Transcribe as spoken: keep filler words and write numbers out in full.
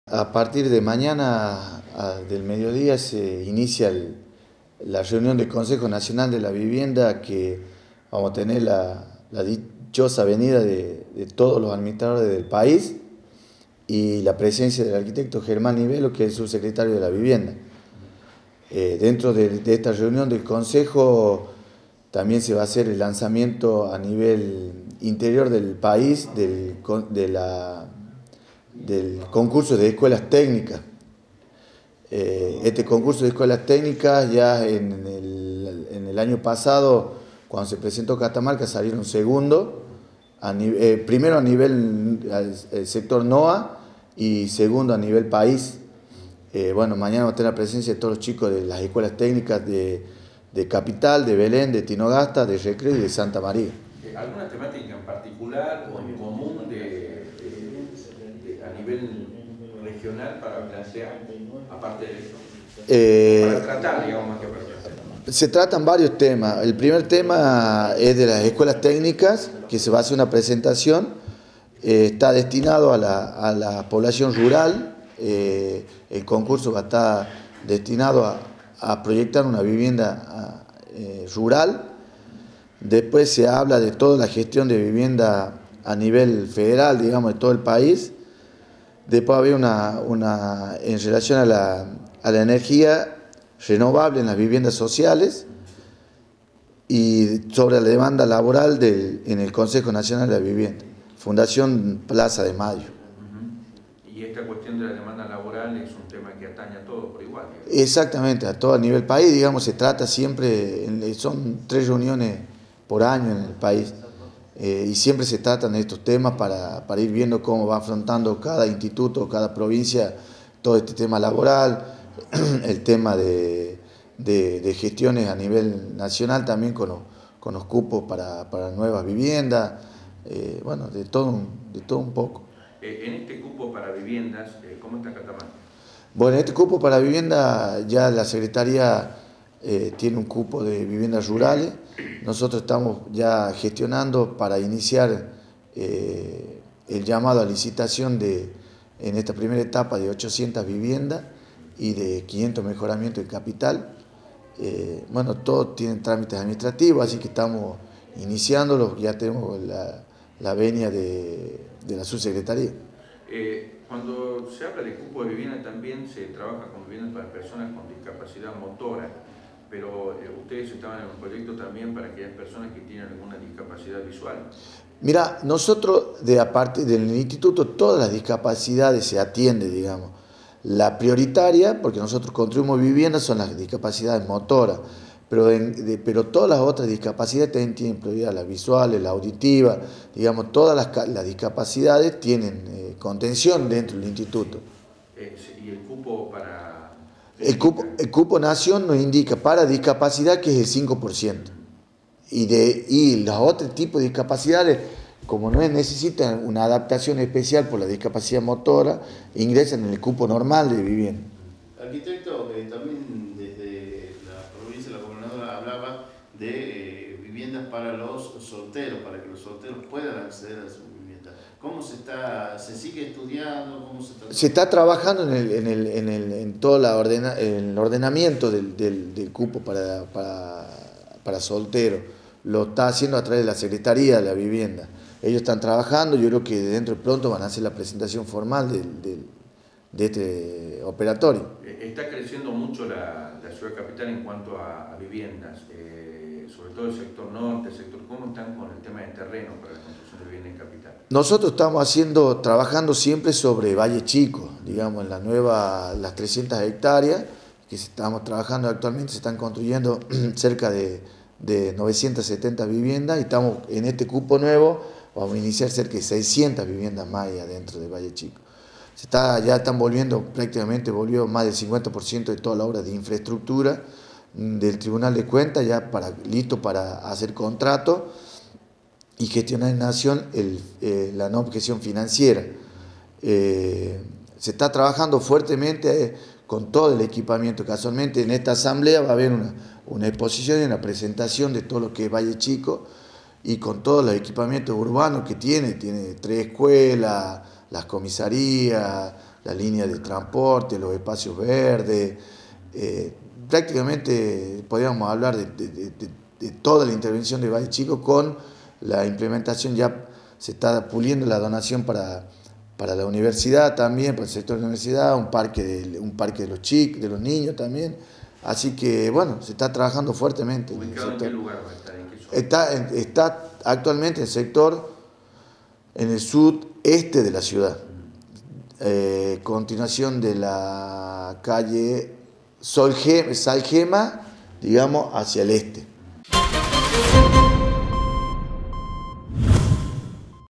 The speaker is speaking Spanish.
A partir de mañana a, del mediodía se inicia el, la reunión del Consejo Nacional de la Vivienda, que vamos a tener la, la dichosa venida de, de todos los administradores del país y la presencia del arquitecto Germán Nivelo, que es el subsecretario de la Vivienda. Eh, dentro de, de esta reunión del Consejo también se va a hacer el lanzamiento a nivel interior del país del, de la, del concurso de escuelas técnicas. Eh, este concurso de escuelas técnicas ya en el, en el año pasado, cuando se presentó Catamarca, salieron segundo, a nivel, eh, primero a nivel el sector NOA y segundo a nivel país. Eh, bueno, mañana va a tener la presencia de todos los chicos de las escuelas técnicas de, de Capital, de Belén, de Tinogasta, de Recreo y de Santa María. ¿Alguna temática en particular o en común de, de, de, a nivel regional para plantear, aparte de eso? Eh, para tratar, digamos, más que para plantear. Se tratan varios temas. El primer tema es de las escuelas técnicas, que se va a hacer una presentación. Eh, está destinado a la, a la población rural. Eh, el concurso va a estar destinado a, a proyectar una vivienda a, eh, rural. Después se habla de toda la gestión de vivienda a nivel federal, digamos, de todo el país. Después había una, una en relación a la, a la energía renovable en las viviendas sociales y sobre la demanda laboral del, en el Consejo Nacional de la Vivienda, Fundación Plaza de Mayo. Uh-huh. Y esta cuestión de la demanda laboral es un tema que atañe a todos por igual. Exactamente, a todo a nivel país, digamos, se trata siempre, son tres reuniones por año en el país, eh, y siempre se tratan de estos temas para, para ir viendo cómo va afrontando cada instituto, cada provincia, todo este tema laboral, el tema de, de, de gestiones a nivel nacional también con los, con los cupos para, para nuevas viviendas, eh, bueno, de todo, de todo un poco. Eh, en este cupo para viviendas, eh, ¿cómo está Catamarca? Bueno, en este cupo para vivienda ya la Secretaría eh, tiene un cupo de viviendas rurales. Nosotros estamos ya gestionando para iniciar eh, el llamado a licitación de, en esta primera etapa de ochocientas viviendas y de quinientos mejoramientos de capital. Eh, bueno, todos tienen trámites administrativos, así que estamos iniciándolos, ya tenemos la, la venia de, de la subsecretaría. Eh, cuando se habla de cupo de vivienda también se trabaja con viviendas para personas con discapacidad motora, pero eh, ustedes estaban en un proyecto también para aquellas personas que tienen alguna discapacidad visual. Mira, nosotros de aparte del instituto todas las discapacidades se atienden, digamos. La prioritaria, porque nosotros construimos viviendas, son las discapacidades motoras, pero, en, de, pero todas las otras discapacidades también tienen prioridad, las visuales, las auditivas, digamos, todas las, las discapacidades tienen eh, contención dentro del instituto. Eh, ¿Y el cupo para...? El cupo, el cupo Nación nos indica para discapacidad que es el cinco por ciento. Y, de, y los otros tipos de discapacidades, como no necesitan una adaptación especial por la discapacidad motora, ingresan en el cupo normal de vivienda. Arquitecto, eh, también desde la provincia, la gobernadora hablaba de eh, viviendas para los solteros, para que los solteros puedan acceder a su vivienda. ¿Cómo se está, se sigue estudiando? ¿Cómo se está? Se está trabajando en, el, en, el, en, el, en todo la ordena, el ordenamiento del, del, del cupo para, para, para solteros. Lo está haciendo a través de la Secretaría de la Vivienda. Ellos están trabajando, yo creo que dentro de pronto van a hacer la presentación formal del, del, de este operatorio. Está creciendo mucho la, la ciudad capital en cuanto a, a viviendas, eh, sobre todo el sector norte, el sector, ¿cómo están con el tema de terreno para la construcción de vivienda en capital? Nosotros estamos haciendo, trabajando siempre sobre Valle Chico, digamos, en la nueva, las trescientas hectáreas que estamos trabajando actualmente, se están construyendo cerca de, de novecientas setenta viviendas y estamos en este cupo nuevo, vamos a iniciar cerca de seiscientas viviendas más ahí adentro de Valle Chico. Se está, ya están volviendo, prácticamente volvió más del cincuenta por ciento de toda la obra de infraestructura del Tribunal de Cuentas, ya para, listo para hacer contrato y gestionar en Nación el, eh, la no objeción financiera. Eh, se está trabajando fuertemente eh, con todo el equipamiento. Casualmente en esta asamblea va a haber una, una exposición y una presentación de todo lo que es Valle Chico y con todos los equipamientos urbanos que tiene, tiene tres escuelas, las comisarías, la línea de transporte, los espacios verdes. Eh, prácticamente podríamos hablar de, de, de, de toda la intervención de Valle Chico con la implementación. Ya se está puliendo la donación para, para la universidad también, para el sector de la universidad, un parque de, un parque de los chicos, de los niños también. Así que bueno, se está trabajando fuertemente. ¿Ubicado en qué lugar va a estar? ¿En qué zona? Está, está actualmente en el sector, en el sudeste de la ciudad, eh, continuación de la calle Solge- Salgema, digamos, hacia el este.